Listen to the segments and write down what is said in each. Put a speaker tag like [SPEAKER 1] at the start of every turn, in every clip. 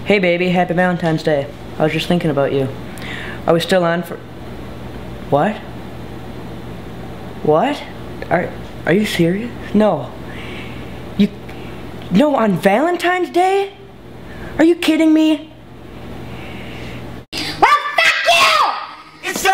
[SPEAKER 1] Hey baby, happy Valentine's Day. I was just thinking about you. Are we still on for... What? What? Are you serious? No. No, on Valentine's Day? Are you kidding me?
[SPEAKER 2] Well, fuck you! It's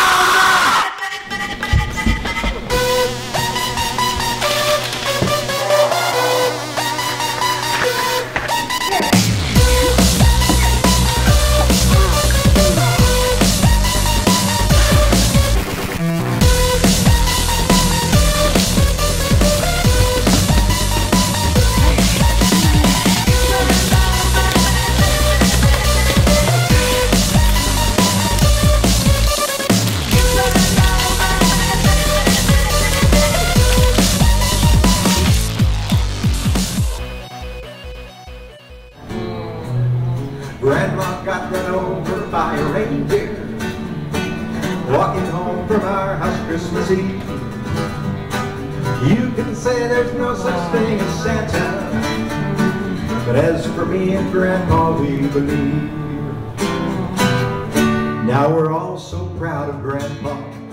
[SPEAKER 3] Grandma got run over by a reindeer walking home from our house Christmas Eve. You can say there's no such thing as Santa, but as for me and Grandma, we believe. Now we're all so proud of Grandpa.